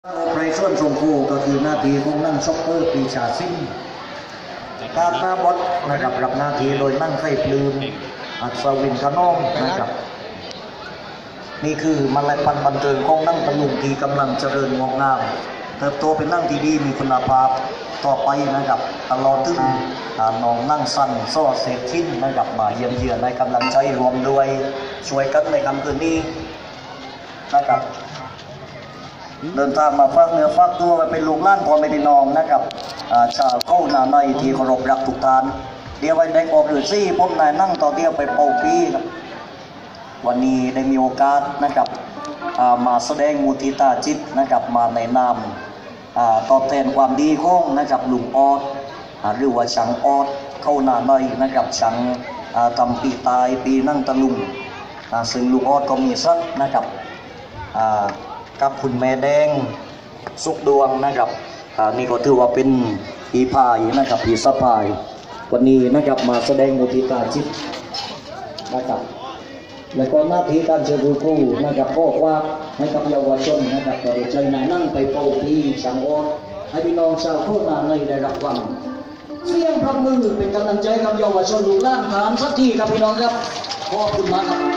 ในส่วนชมพูก็คือหน้าที่ของนั่งช็อปเปอร์ปีชาซิ่งการหน้าบอสนะครับรับหน้าที่โดยนั่งไฟปลืมอัศวินขนมนะครับนี่คือเมล็ดพันธุ์บันเทิงของนั่งตะลุงที่กำลังเจริญงอกงามเติบโตเป็นนั่งที่ดีมีคุณภาพต่อไปนะครับตลอดถึงน้องนั่งสั้นโซ่เศษทิ้นนะครับมาเยี่ยมเยือนในกำลังใจรวมด้วยช่วยกันในคำคืนนี้นะครับเดินทางมาฝากเนื้อฝากตัวไปเป็นลูกหลานพ่อแม่พี่น้องนะครับชาวเข้านาในที่เคารพรักทุกท่านเดี๋ยวไปแดงออกหรือซี่ผมนายนั่งต่อเดียวไปเป่าปีครับวันนี้ได้มีโอกาสนะครับมาแสดงมุทิตาจิตนะครับมาในนามตอบแทนความดีของนะครับลุงออดหรือว่าช่างออดเข้านาในนะครับช่างทำปีตายปีนั่งตะลุงซึ่งลุงออดก็มีสักนะครับกับคุณแม่แดงสุกดวงนะครับนี่ก็ถือว่าเป็นปีพายนะครับปีสะพายวันนี้นะครับมาแสดงมุทิตาจิตนะครับแล้วก็หน้าที่การเชิญครูนะครับก็ว่าให้กับเยาวชนนะครับโดยใจนายนั่งไปเป่าปีสังวรให้พี่น้องชาวโคราชได้รับฟังเสียงพระมือเป็นกำลังใจกับเยาวชนลูกหลานฐานสักทีครับพี่น้องครับขอบคุณมากครับ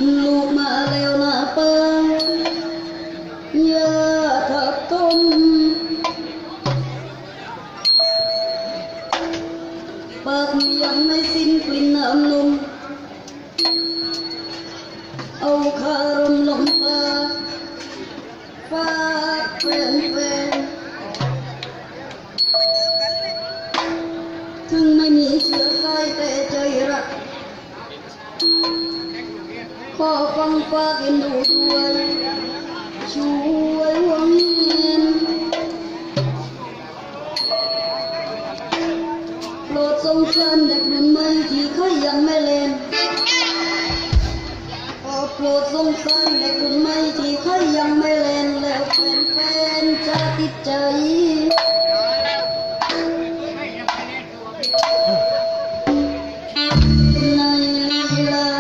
ลูกมาแล้วนะเปิ้งอย่าทับทมปากยังไม่สิ้นกลิ่นน้ำนมเอาคารมลงฟ้าแฟนถึงไม่มีเชื้อสายแต่ใจรักขอฟังฝากเอ็นดูด้วยช่วยหวังเงินโปรดสงสารเด็กรุ่นใหม่ที่เขายังไม่เล่นโปรดสงสารเด็กรุ่นใหม่ที่เขายังไม่เล่นแล้วแฟนๆจะติดใจในเวลา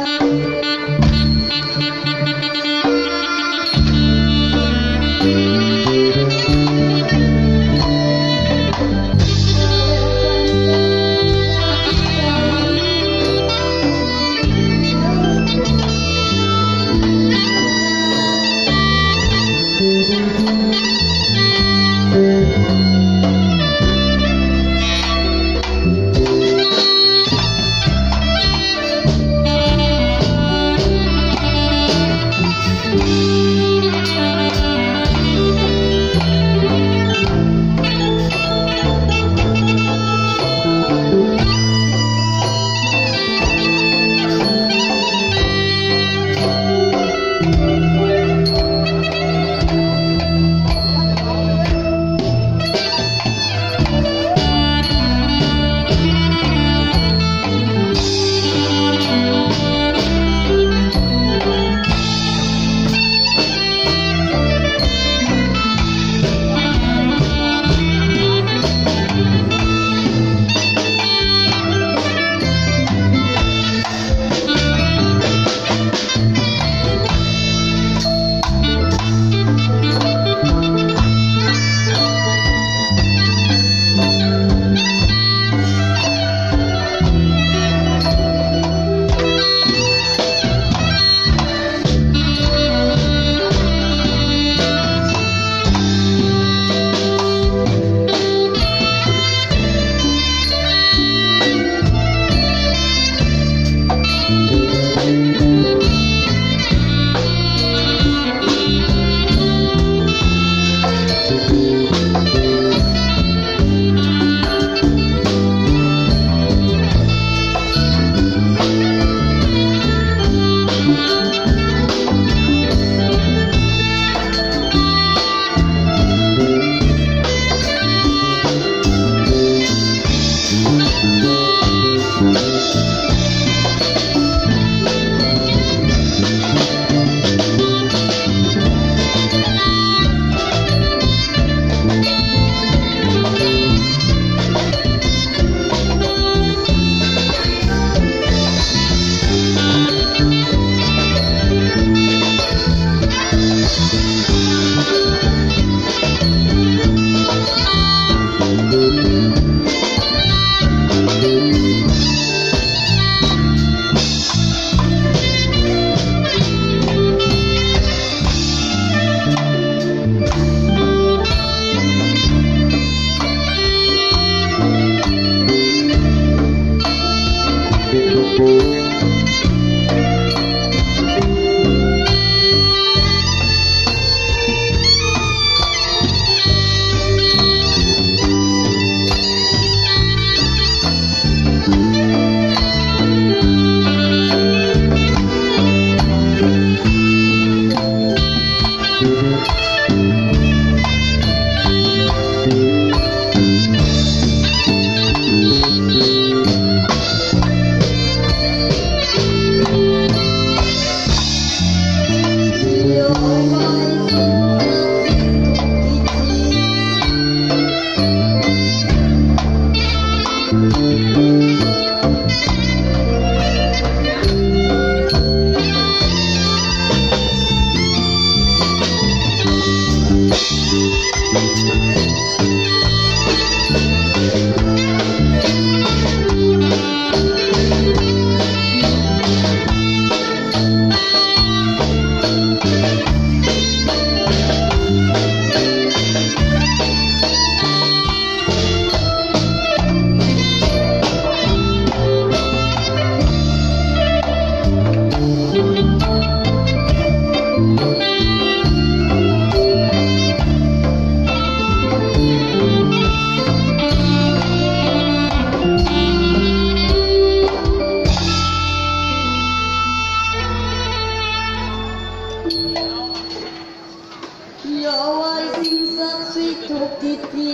ที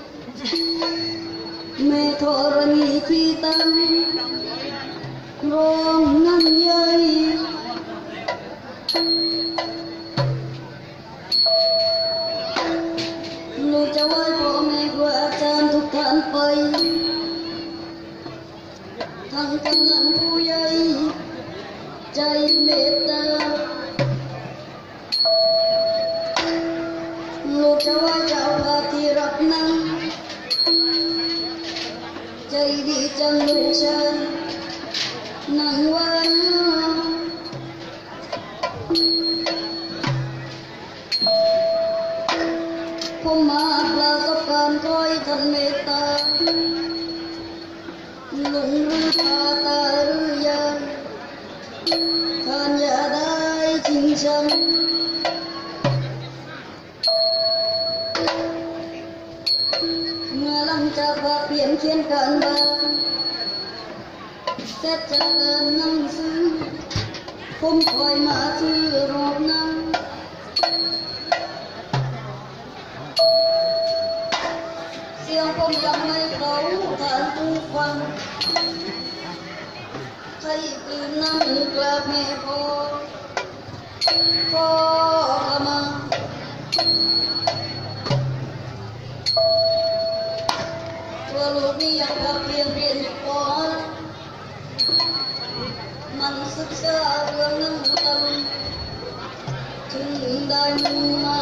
แม่ธรณีที่ตั้งโรงนั่งใหญ่ลูกจะไหว้พ่อแม่ครูอาจารย์ทุกท่านไปทั้งกำนันผู้ใหญ่ใจเมตตาลูกจะไหว้เจ้าภาพที่รับนั่งใจดีจังลูกฉันนั่งไว้ผมมาประสบการณ์คอยท่านเมตตาหลงหรือพาตาหรือยังท่านอย่าได้ทิ้งฉันเมื่อหลังจากพาเปลี่ยนเขียนการบ้านเสร็จจากการนั่งซื้อผมคอยมาซื้อรอบนั้นเสียงผมยังไม่เข้าท่านผู้ฟังใครคืนนั่งกราบแม่พ่อขมาตัวลูกนี่ยังพอเพียงเรียนอยู่ป.มันศึกษาเรื่องนั่งตะลุยถึงได้มุ่งมา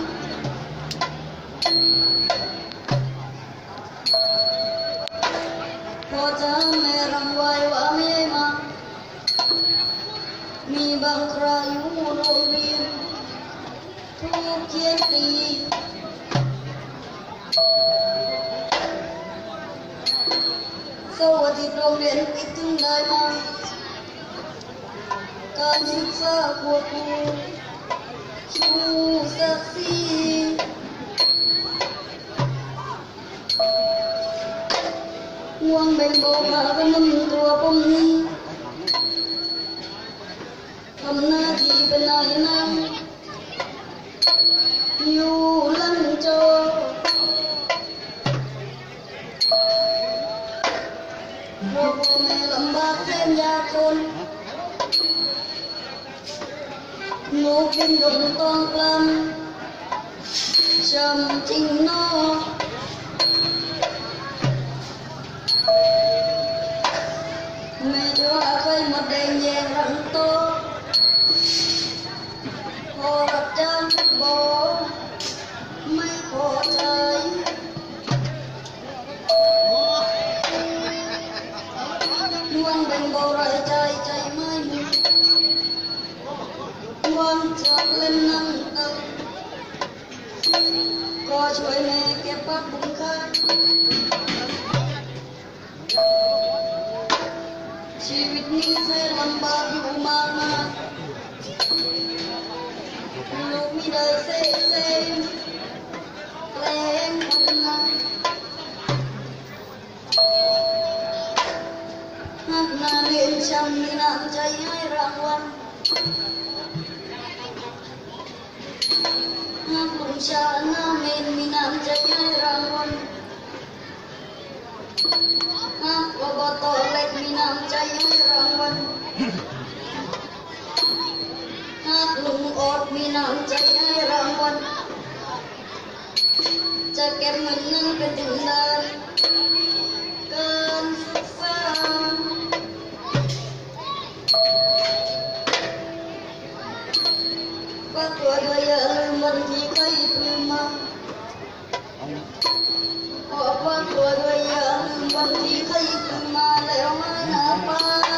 พอจะแม่รำไว้ว่าไม่มามีบางคราอยู่โรงเรียนทุกเที่ยงปีเสาร์อาทิตย์โรงเรียนปิดถึงได้มาการศึกษาควบคู่ชูศักดิ์ศรีห่วงแบ่งเบาภาระนำตัวผมนี้ทำหน้าที่เป็นนายนำอยู่หลังจอพ่อแม่ลำบากแสนยากจนลูกเป็นดงต้องกลำช้ำจริงนอแม่จะว่าเคยมาแดงแยงรังโตพอรับจ้างบอกไม่พอใจดวงเป็นเบาไรใจใจไม่มีวันจากเล่นนั่งตักก็ช่วยแม่เก็บปักบุญค่าชีวิตนี้แสนลำบากอยู่มากมายลูกไม่ได้เซ่เซ่แกล้งทำงานหักหน้าเรียนช่างมีน้ำใจให้รางวัลหักลุงชาหน้าเมนมีน้ำใจให้รางวัลหักอบต.เล็กมีน้ำใจให้รางวัลหักลุงอดมีน้ำใจให้รางวัลจะเก็บเงินนั้นไปถึงได้การศึกษาว่าตัวเธออย่าลืมวันที่เคยปลื้มมาบอกว่าตัวเธออย่าลืมวันที่เคยปลื้มมาแล้วไม่น่าไป